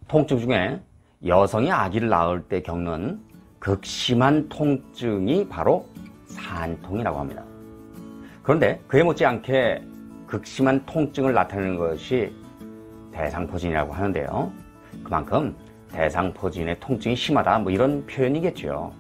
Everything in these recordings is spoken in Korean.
통증 중에 여성이 아기를 낳을 때 겪는 극심한 통증이 바로 산통이라고 합니다. 그런데 그에 못지않게 극심한 통증을 나타내는 것이 대상포진이라고 하는데요. 그만큼 대상포진의 통증이 심하다 뭐 이런 표현이겠죠.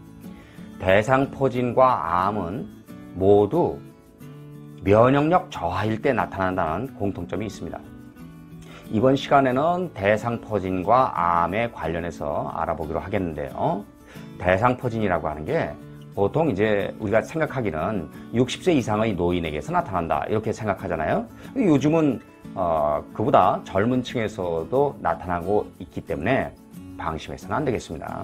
대상포진과 암은 모두 면역력 저하일 때 나타난다는 공통점이 있습니다. 이번 시간에는 대상포진과 암에 관련해서 알아보기로 하겠는데요. 대상포진이라고 하는 게 보통 이제 우리가 생각하기는 60세 이상의 노인에게서 나타난다 이렇게 생각하잖아요. 요즘은 그보다 젊은 층에서도 나타나고 있기 때문에 방심해서는 안 되겠습니다.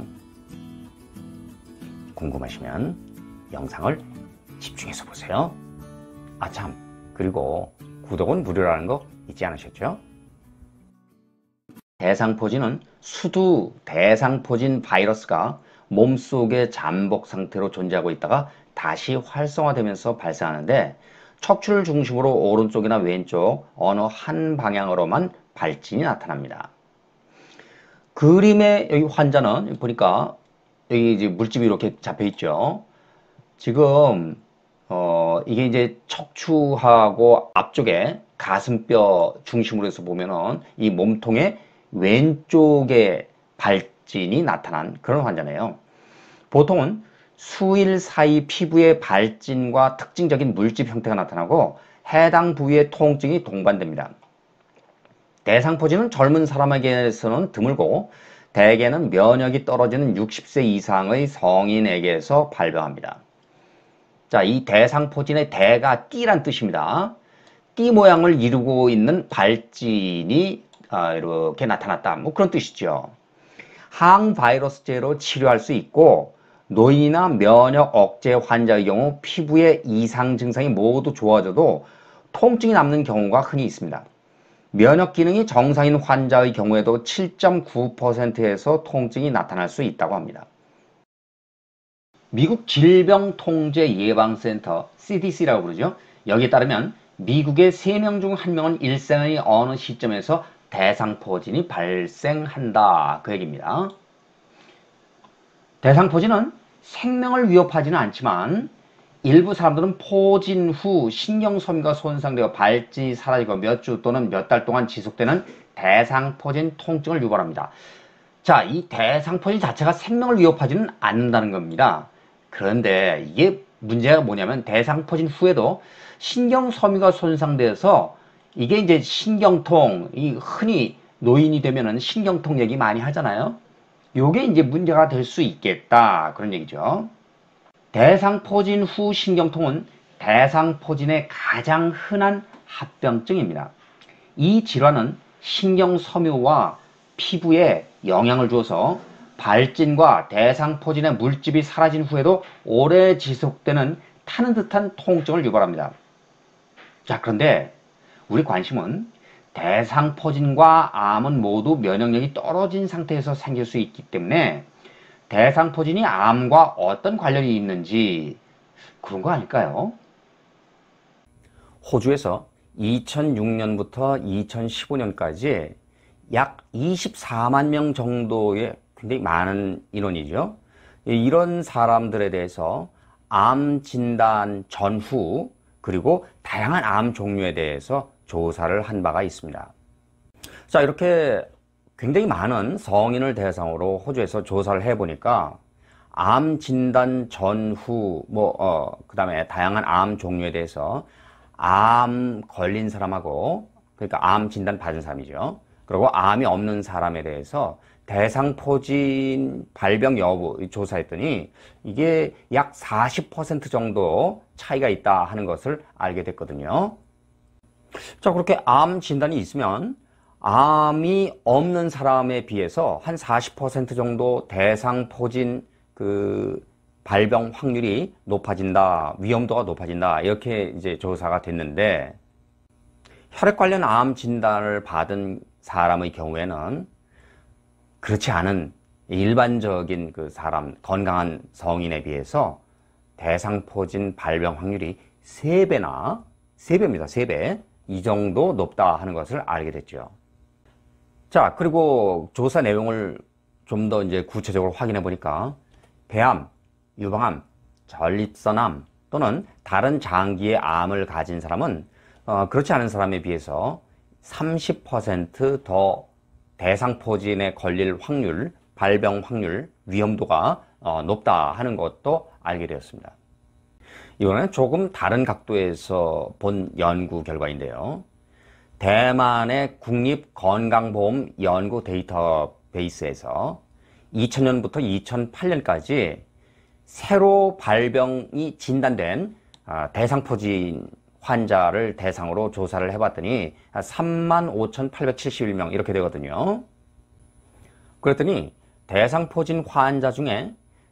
궁금하시면 영상을 집중해서 보세요. 아참, 그리고 구독은 무료라는 거 잊지 않으셨죠? 대상포진은 수두 대상포진 바이러스가 몸속에 잠복 상태로 존재하고 있다가 다시 활성화되면서 발생하는데 척추를 중심으로 오른쪽이나 왼쪽 어느 한 방향으로만 발진이 나타납니다. 그림의 여기 환자는 보니까 여기 이제 물집이 이렇게 잡혀 있죠. 지금 이게 이제 척추하고 앞쪽에 가슴뼈 중심으로 해서 보면은 이 몸통의 왼쪽에 발진이 나타난 그런 환자네요. 보통은 수일 사이 피부의 발진과 특징적인 물집 형태가 나타나고 해당 부위의 통증이 동반됩니다. 대상포진은 젊은 사람에게서는 드물고 대개는 면역이 떨어지는 60세 이상의 성인에게서 발병합니다. 자, 이 대상포진의 대가 띠란 뜻입니다. 띠 모양을 이루고 있는 발진이 이렇게 나타났다. 뭐 그런 뜻이죠. 항바이러스제로 치료할 수 있고 노인이나 면역 억제 환자의 경우 피부의 이상 증상이 모두 좋아져도 통증이 남는 경우가 흔히 있습니다. 면역 기능이 정상인 환자의 경우에도 7.9%에서 통증이 나타날 수 있다고 합니다. 미국 질병통제예방센터 CDC라고 부르죠. 여기에 따르면 미국의 3명 중 1명은 일생의 어느 시점에서 대상포진이 발생한다. 그 얘기입니다. 대상포진은 생명을 위협하지는 않지만 일부 사람들은 포진 후 신경섬유가 손상되어 발진이 사라지고 몇 주 또는 몇 달 동안 지속되는 대상포진 통증을 유발합니다. 자, 이 대상포진 자체가 생명을 위협하지는 않는다는 겁니다. 그런데 이게 문제가 뭐냐면 대상포진 후에도 신경섬유가 손상돼서 이게 이제 신경통, 흔히 노인이 되면은 신경통 얘기 많이 하잖아요. 요게 이제 문제가 될 수 있겠다. 그런 얘기죠. 대상포진 후 신경통은 대상포진의 가장 흔한 합병증입니다. 이 질환은 신경섬유와 피부에 영향을 주어서 발진과 대상포진의 물집이 사라진 후에도 오래 지속되는 타는 듯한 통증을 유발합니다. 자, 그런데 우리 관심은 대상포진과 암은 모두 면역력이 떨어진 상태에서 생길 수 있기 때문에 대상포진이 암과 어떤 관련이 있는지 그런 거 아닐까요? 호주에서 2006년부터 2015년까지 약 24만 명 정도의 굉장히 많은 인원이죠. 이런 사람들에 대해서 암 진단 전후 그리고 다양한 암 종류에 대해서 조사를 한 바가 있습니다. 자, 이렇게 굉장히 많은 성인을 대상으로 호주에서 조사를 해보니까 암 진단 전후 그 다음에 다양한 암 종류에 대해서 암 걸린 사람하고 그러니까 암 진단 받은 사람이죠. 그리고 암이 없는 사람에 대해서 대상포진 발병 여부 조사했더니 이게 약 40% 정도 차이가 있다 하는 것을 알게 됐거든요. 자, 그렇게 암 진단이 있으면 암이 없는 사람에 비해서 한 40% 정도 대상포진 발병 확률이 높아진다, 위험도가 높아진다, 이렇게 이제 조사가 됐는데, 혈액 관련 암 진단을 받은 사람의 경우에는 그렇지 않은 일반적인 사람, 건강한 성인에 비해서 대상포진 발병 확률이 3배입니다. 3배. 이 정도 높다 하는 것을 알게 됐죠. 자, 그리고 조사 내용을 좀 더 이제 구체적으로 확인해 보니까 폐암, 유방암, 전립선암 또는 다른 장기의 암을 가진 사람은 그렇지 않은 사람에 비해서 30% 더 대상포진에 걸릴 확률, 발병 확률, 위험도가 높다 하는 것도 알게 되었습니다. 이거는 조금 다른 각도에서 본 연구 결과인데요. 대만의 국립건강보험 연구 데이터베이스에서 2000년부터 2008년까지 새로 발병이 진단된 대상포진 환자를 대상으로 조사를 해봤더니 35,871명 이렇게 되거든요. 그랬더니 대상포진 환자 중에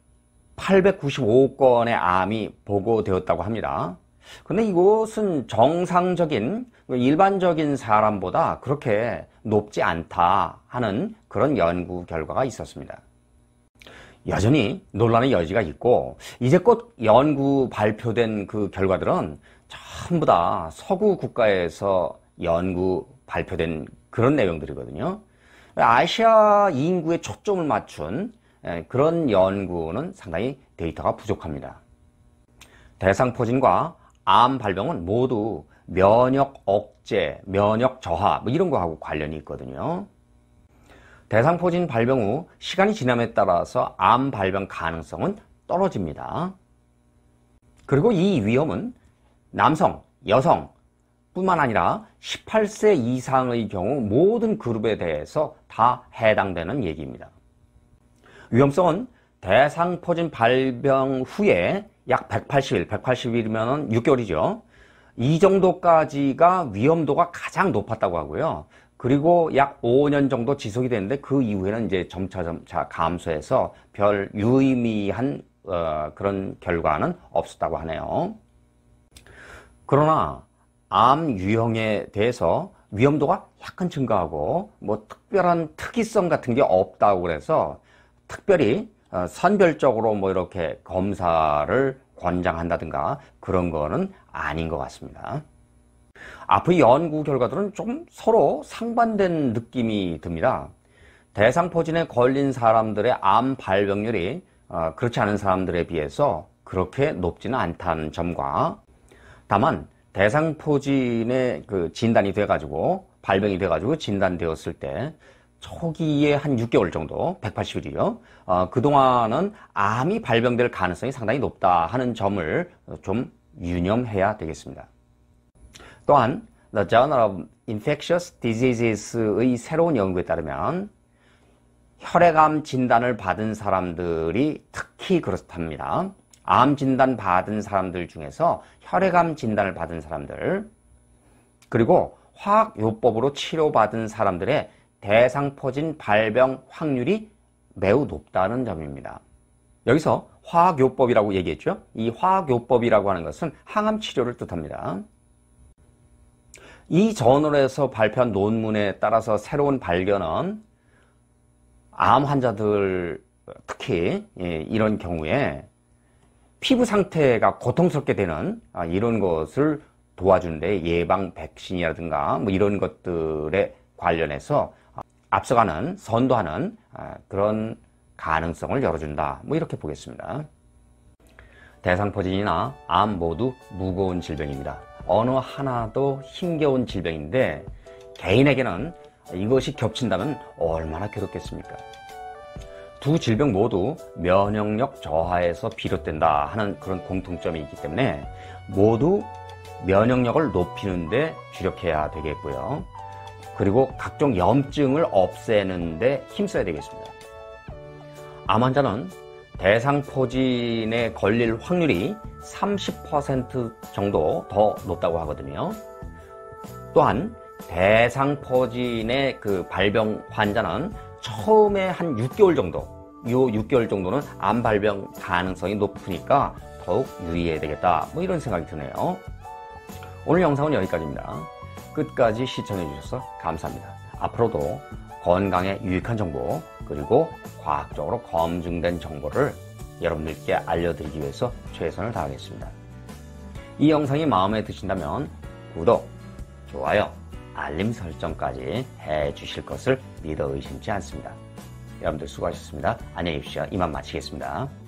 895건의 암이 보고되었다고 합니다. 근데 이것은 정상적인 일반적인 사람보다 그렇게 높지 않다 하는 그런 연구 결과가 있었습니다. 여전히 논란의 여지가 있고 이제껏 연구 발표된 그 결과들은 전부 다 서구 국가에서 연구 발표된 그런 내용들이거든요. 아시아 인구에 초점을 맞춘 그런 연구는 상당히 데이터가 부족합니다. 대상포진과 암 발병은 모두 면역 억제, 면역 저하 이런 거하고 관련이 있거든요. 대상포진 발병 후 시간이 지남에 따라서 암 발병 가능성은 떨어집니다. 그리고 이 위험은 남성, 여성 뿐만 아니라 18세 이상의 경우 모든 그룹에 대해서 다 해당되는 얘기입니다. 위험성은 대상포진 발병 후에 약 180일, 180일이면 6개월이죠. 이 정도까지가 위험도가 가장 높았다고 하고요. 그리고 약 5년 정도 지속이 되는데 그 이후에는 이제 점차 감소해서 별 유의미한 그런 결과는 없었다고 하네요. 그러나 암 유형에 대해서 위험도가 약간 증가하고 뭐 특별한 특이성 같은 게 없다고 그래서 특별히 선별적으로 뭐 이렇게 검사를 권장한다든가 그런 거는 아닌 것 같습니다. 앞의 연구 결과들은 좀 서로 상반된 느낌이 듭니다. 대상포진에 걸린 사람들의 암 발병률이 그렇지 않은 사람들에 비해서 그렇게 높지는 않다는 점과 다만 대상포진에 그 진단이 돼가지고 발병이 돼가지고 진단되었을 때 초기에 한 6개월 정도, 180일이요. 그동안은 암이 발병될 가능성이 상당히 높다 하는 점을 좀 유념해야 되겠습니다. 또한 The Journal of Infectious Diseases의 새로운 연구에 따르면 혈액암 진단을 받은 사람들이 특히 그렇답니다. 암 진단 받은 사람들 중에서 혈액암 진단을 받은 사람들 그리고 화학요법으로 치료받은 사람들의 대상포진 발병 확률이 매우 높다는 점입니다. 여기서 화학요법이라고 얘기했죠. 이 화학요법이라고 하는 것은 항암 치료를 뜻합니다. 이 저널에서 발표한 논문에 따라서 새로운 발견은 암 환자들 특히 이런 경우에 피부 상태가 고통스럽게 되는 이런 것을 도와주는데 예방 백신이라든가 뭐 이런 것들에 관련해서 앞서가는 선도하는 그런 가능성을 열어준다 뭐 이렇게 보겠습니다. 대상포진이나 암 모두 무거운 질병입니다. 어느 하나도 힘겨운 질병인데 개인에게는 이것이 겹친다면 얼마나 괴롭겠습니까? 두 질병 모두 면역력 저하에서 비롯된다 하는 그런 공통점이 있기 때문에 모두 면역력을 높이는 데 주력해야 되겠고요. 그리고 각종 염증을 없애는 데 힘써야 되겠습니다. 암 환자는 대상포진에 걸릴 확률이 30% 정도 더 높다고 하거든요. 또한 대상포진의 그 발병 환자는 처음에 한 6개월 정도, 요 6개월 정도는 암 발병 가능성이 높으니까 더욱 유의해야 되겠다. 뭐 이런 생각이 드네요. 오늘 영상은 여기까지입니다. 끝까지 시청해 주셔서 감사합니다. 앞으로도 건강에 유익한 정보 그리고 과학적으로 검증된 정보를 여러분들께 알려드리기 위해서 최선을 다하겠습니다. 이 영상이 마음에 드신다면 구독, 좋아요, 알림 설정까지 해주실 것을 믿어 의심치 않습니다. 여러분들 수고하셨습니다. 안녕히 계십시오. 이만 마치겠습니다.